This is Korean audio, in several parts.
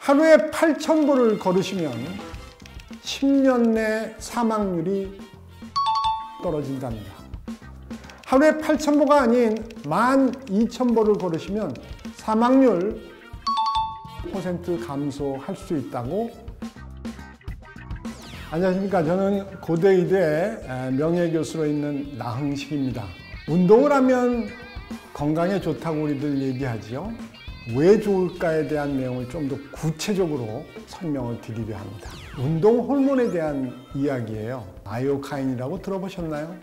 하루에 8,000보를 걸으시면 10년 내 사망률이 떨어진답니다. 하루에 8,000보가 아닌 12,000보를 걸으시면 사망률 10% 감소할 수 있다고. 안녕하십니까. 저는 고대의대 명예교수로 있는 나흥식입니다. 운동을 하면 건강에 좋다고 우리들 얘기하죠. 왜 좋을까에 대한 내용을 좀 더 구체적으로 설명을 드리려 합니다. 운동 호르몬에 대한 이야기예요. 마이오카인이라고 들어보셨나요?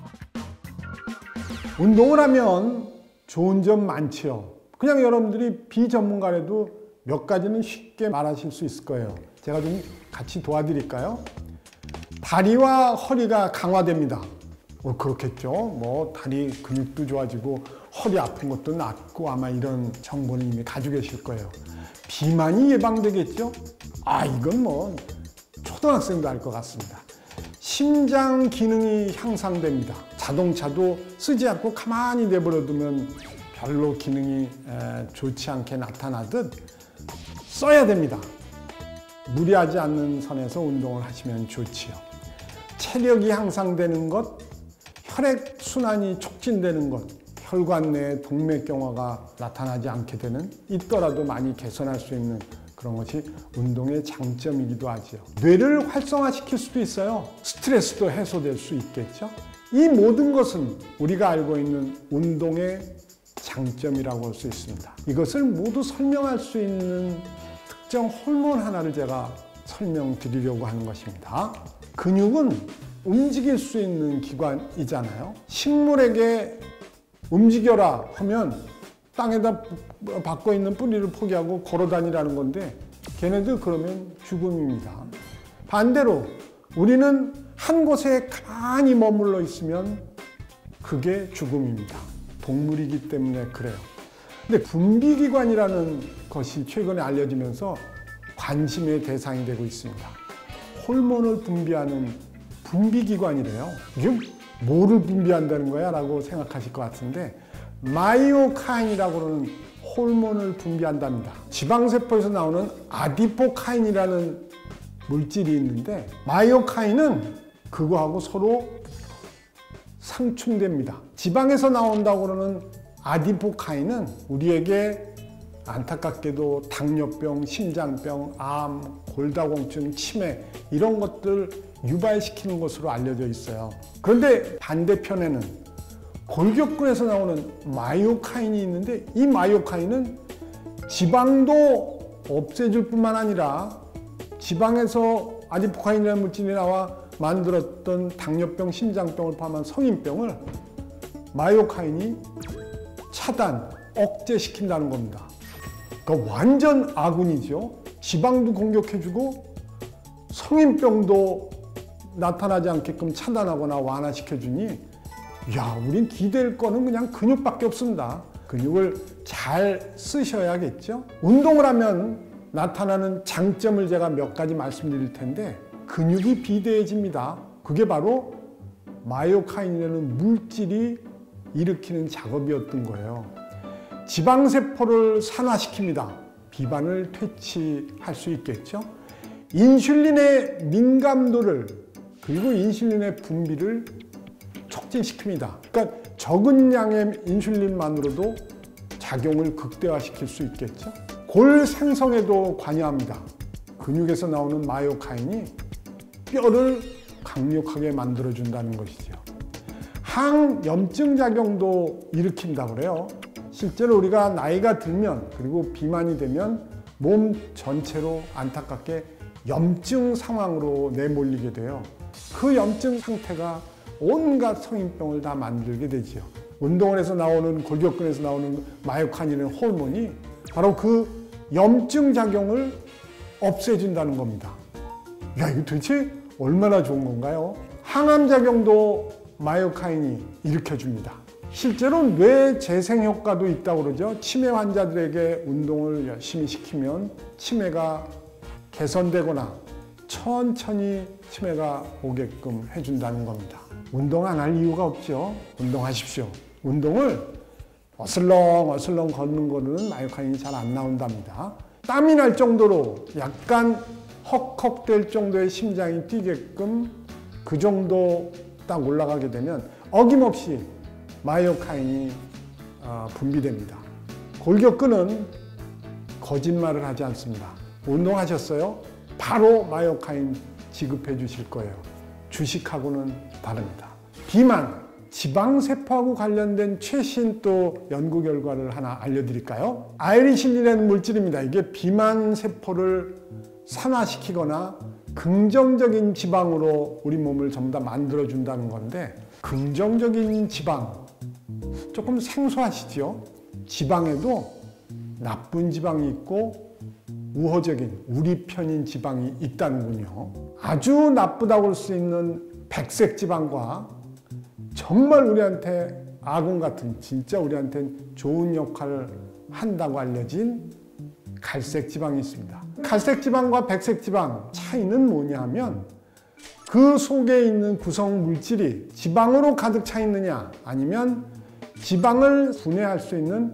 운동을 하면 좋은 점 많지요. 그냥 여러분들이 비전문가라도 몇 가지는 쉽게 말하실 수 있을 거예요. 제가 좀 같이 도와드릴까요? 다리와 허리가 강화됩니다. 그렇겠죠. 다리 근육도 좋아지고 허리 아픈 것도 낫고 아마 이런 정보는 이미 가지고 계실 거예요. 비만이 예방되겠죠? 이건 초등학생도 알 것 같습니다. 심장 기능이 향상됩니다. 자동차도 쓰지 않고 가만히 내버려두면 별로 기능이 좋지 않게 나타나듯 써야 됩니다. 무리하지 않는 선에서 운동을 하시면 좋지요. 체력이 향상되는 것, 혈액순환이 촉진되는 것, 혈관 내에 동맥경화가 나타나지 않게 되는, 있더라도 많이 개선할 수 있는 그런 것이 운동의 장점이기도 하죠. 뇌를 활성화시킬 수도 있어요. 스트레스도 해소될 수 있겠죠. 이 모든 것은 우리가 알고 있는 운동의 장점이라고 할 수 있습니다. 이것을 모두 설명할 수 있는 특정 호르몬 하나를 제가 설명드리려고 하는 것입니다. 근육은 움직일 수 있는 기관이잖아요. 식물에게 움직여라 하면 땅에다 박고 있는 뿌리를 포기하고 걸어 다니라는 건데 걔네들 그러면 죽음입니다. 반대로 우리는 한 곳에 가만히 머물러 있으면 그게 죽음입니다. 동물이기 때문에 그래요. 근데 분비기관이라는 것이 최근에 알려지면서 관심의 대상이 되고 있습니다. 호르몬을 분비하는 분비기관이래요. 이게 뭐를 분비한다는 거야? 라고 생각하실 것 같은데 마이오카인이라고 하는 호르몬을 분비한답니다. 지방세포에서 나오는 아디포카인이라는 물질이 있는데 마이오카인은 그거하고 서로 상충됩니다. 지방에서 나온다고 그러는 아디포카인은 우리에게 안타깝게도 당뇨병, 심장병, 암, 골다공증, 치매 이런 것들 유발시키는 것으로 알려져 있어요. 그런데 반대편에는 골격근에서 나오는 마이오카인이 있는데 이 마이오카인은 지방도 없애줄 뿐만 아니라 지방에서 아디포카인이라는 물질이 나와 만들었던 당뇨병, 심장병을 포함한 성인병을 마이오카인이 차단, 억제시킨다는 겁니다. 그러니까 완전 아군이죠. 지방도 공격해주고 성인병도 나타나지 않게끔 차단하거나 완화시켜주니 우린 기댈 거는 그냥 근육밖에 없습니다. 근육을 잘 쓰셔야겠죠. 운동을 하면 나타나는 장점을 제가 몇 가지 말씀드릴 텐데 근육이 비대해집니다. 그게 바로 마이오카인이라는 물질이 일으키는 작업이었던 거예요. 지방세포를 산화시킵니다. 비만을 퇴치할 수 있겠죠. 인슐린의 민감도를 그리고 인슐린의 분비를 촉진시킵니다. 그러니까 적은 양의 인슐린만으로도 작용을 극대화시킬 수 있겠죠. 골 생성에도 관여합니다. 근육에서 나오는 마이오카인이 뼈를 강력하게 만들어준다는 것이죠. 항염증 작용도 일으킨다고 그래요. 실제로 우리가 나이가 들면 그리고 비만이 되면 몸 전체로 안타깝게 염증 상황으로 내몰리게 돼요. 그 염증 상태가 온갖 성인병을 다 만들게 되죠. 운동을 해서 나오는 골격근에서 나오는 마이오카인이라는 호르몬이 바로 그 염증 작용을 없애준다는 겁니다. 이거 도대체 얼마나 좋은 건가요? 항암 작용도 마이오카인이 일으켜줍니다. 실제로 뇌 재생 효과도 있다고 그러죠. 치매 환자들에게 운동을 열심히 시키면 치매가 개선되거나 천천히 치매가 오게끔 해준다는 겁니다. 운동 안 할 이유가 없죠. 운동하십시오. 운동을 어슬렁 걷는 거는 마이오카인이 잘 안 나온답니다. 땀이 날 정도로 약간 헉헉될 정도의 심장이 뛰게끔 그 정도 딱 올라가게 되면 어김없이 마이오카인이 분비됩니다. 골격근은 거짓말을 하지 않습니다. 운동하셨어요? 바로 마이오카인 지급해 주실 거예요. 주식하고는 다릅니다. 비만, 지방세포하고 관련된 최신 또 연구 결과를 하나 알려드릴까요? 아이리신이라는 물질입니다. 이게 비만세포를 산화시키거나 긍정적인 지방으로 우리 몸을 전부 다 만들어준다는 건데, 긍정적인 지방, 조금 생소하시죠? 지방에도 나쁜 지방이 있고 우호적인 우리 편인 지방이 있다는군요. 아주 나쁘다고 할 수 있는 백색 지방과 정말 우리한테 아군 같은, 진짜 우리한테는 좋은 역할을 한다고 알려진 갈색 지방이 있습니다. 갈색 지방과 백색 지방 차이는 뭐냐 하면 그 속에 있는 구성 물질이 지방으로 가득 차 있느냐 아니면 지방을 분해할 수 있는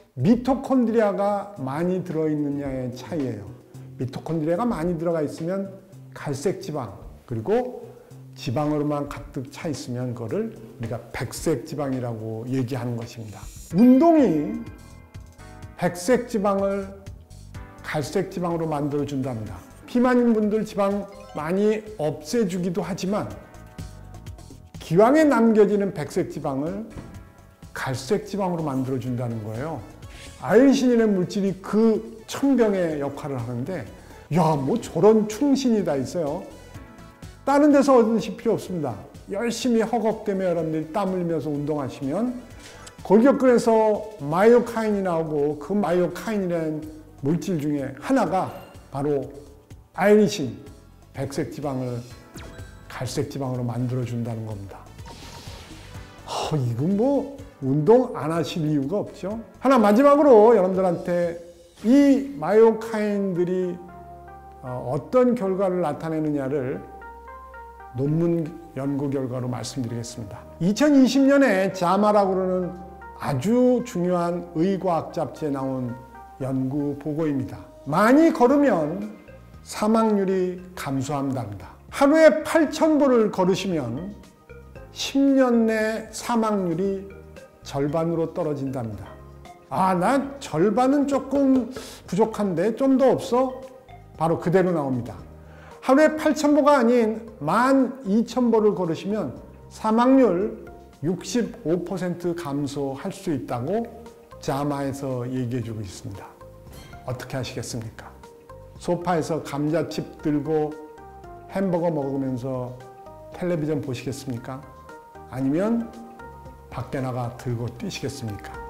미토콘드리아가 많이 들어있느냐의 차이예요. 미토콘드리아가 많이 들어가 있으면 갈색 지방, 그리고 지방으로만 가득 차 있으면 그거를 우리가 백색 지방이라고 얘기하는 것입니다. 운동이 백색 지방을 갈색 지방으로 만들어준답니다. 비만인 분들 지방 많이 없애주기도 하지만 기왕에 남겨지는 백색 지방을 갈색 지방으로 만들어준다는 거예요. 아이리신이라는 물질이 그 천병의 역할을 하는데, 야, 뭐 저런 충신이 다 있어요. 다른 데서 얻으실 필요 없습니다. 열심히 허겁대며 여러분들이 땀 흘리면서 운동하시면 골격근에서 마이오카인이 나오고, 그 마이오카인이라는 물질 중에 하나가 바로 아이리신, 백색 지방을 갈색 지방으로 만들어준다는 겁니다. 이건 뭐 운동 안 하실 이유가 없죠. 하나 마지막으로 여러분들한테 이 마이오카인들이 어떤 결과를 나타내느냐를 논문 연구 결과로 말씀드리겠습니다. 2020년에 자마라고 그러는 아주 중요한 의과학 잡지에 나온 연구 보고입니다. 많이 걸으면 사망률이 감소한답니다. 하루에 8,000보를 걸으시면 10년 내 사망률이 절반으로 떨어진답니다. 나 절반은 조금 부족한데 좀 더 없어? 바로 그대로 나옵니다. 하루에 8,000보가 아닌 12,000보를 걸으시면 사망률 65% 감소할 수 있다고 자마에서 얘기해주고 있습니다. 어떻게 하시겠습니까? 소파에서 감자칩 들고 햄버거 먹으면서 텔레비전 보시겠습니까? 아니면 밖에 나가 들고 뛰시겠습니까?